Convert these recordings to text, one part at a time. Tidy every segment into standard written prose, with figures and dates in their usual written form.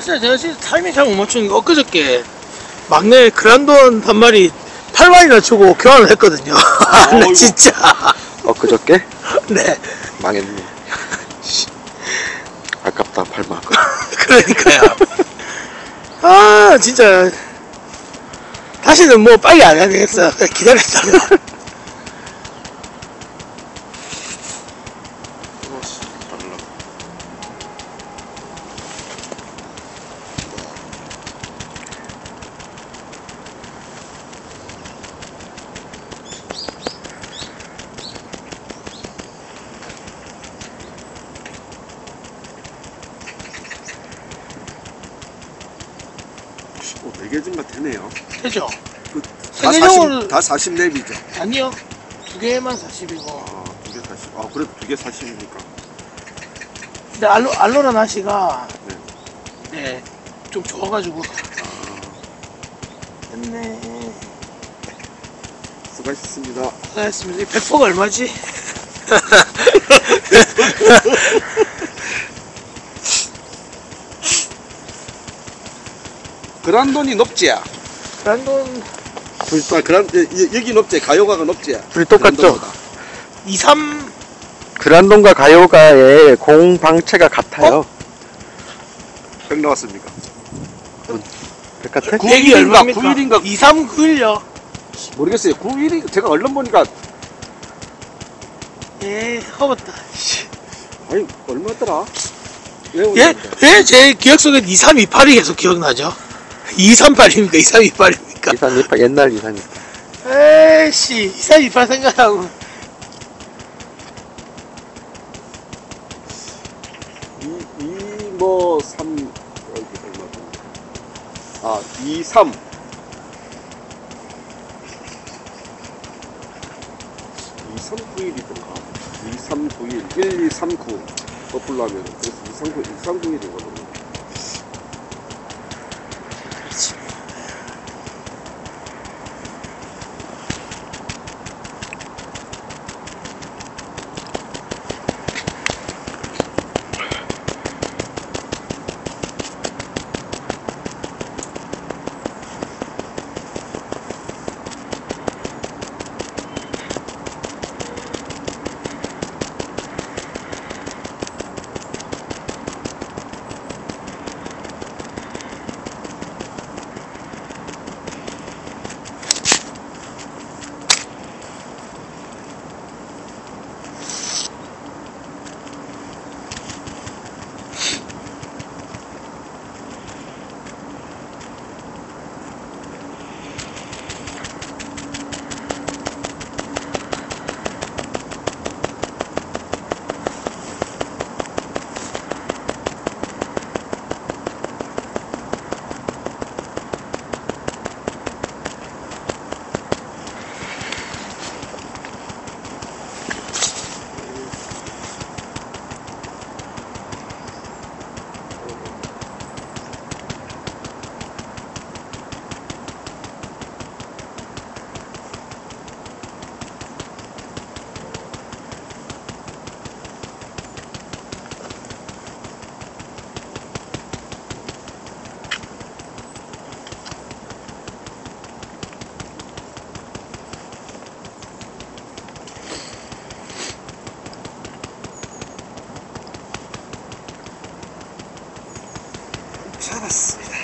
진짜 제가 진짜 타이밍 잘 못 맞추는 게 엊그저께 막내 그란돈 한 마리 8만이나 주고 교환을 했거든요. 네, 진짜. 엊그저께? 네. 망했네. 아깝다 8만. 그러니까요. 아 진짜 다시는 뭐 빨리 안 해야 되겠어. 그냥 기다렸다가. 오, 4개쯤만 되네요. 되죠? 다 40, 다 40렙이죠? 아니요. 2개만 40이고. 아, 2개 40. 아, 그래도 2개 40이니까. 근데 알로라 나시가 네. 네, 좀 좋아가지고. 됐네. 수고하셨습니다. 수고하셨습니다. 100포가 얼마지? 그란돈이 높지? 그란돈 여기 높지? 가요가가 높지? 둘이 똑같죠? 2, 3 그란돈과 가요가의 공방체가 같아요. 100 나왔습니까? 똑같아? 100이 얼마입니까? 9일인가? 2, 3, 9일요. 모르겠어요. 9일이 제가 얼른 보니까 예, 허벗다. 아니 얼마더라? 왜 제 기억 속에 2, 3, 2, 8이 계속 기억나죠? 2, 3, 8입니까? 2, 3, 2, 8입니까? 2328 옛날 2328. 에이씨, 2, 3, 2, 8 생각하고. 3 여기 얼마죠? 아 2, 3 2, 3, 9일이던가 2, 3, 9일 1, 2, 3, 9 거꾸로 하면 그래서 2, 3, 9, 2, 3, 9일이거든요. 잡았습니다.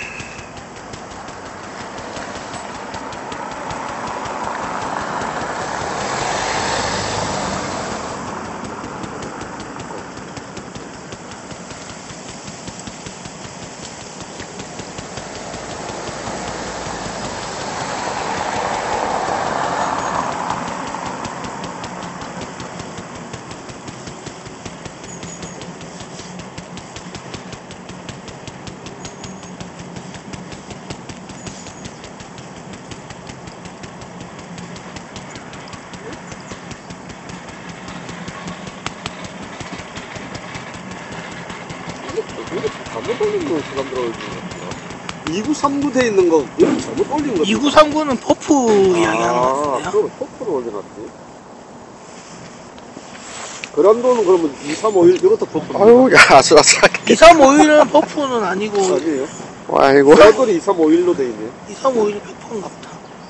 잘못 올린 거 시간 들어오는 것 같아요. 2939 돼 있는 거 잘못 올린 거. 2939는 퍼프 이야기하는 것 같은데요. 그럼 퍼프로 올려놨지. 그란도는 그러면 2351 이것도 버프. 아유, 야, 아슬아슬하게. 2351은 버프는 아니고 아니에요? 아이고. 그란도는 2351로 돼 있네. 2351이 100%인가 보다.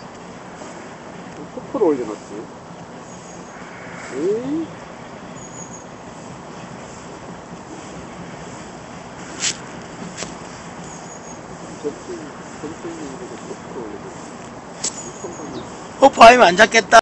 버프를 올려놨지. 에이. 버프 아니면 안 잡겠다.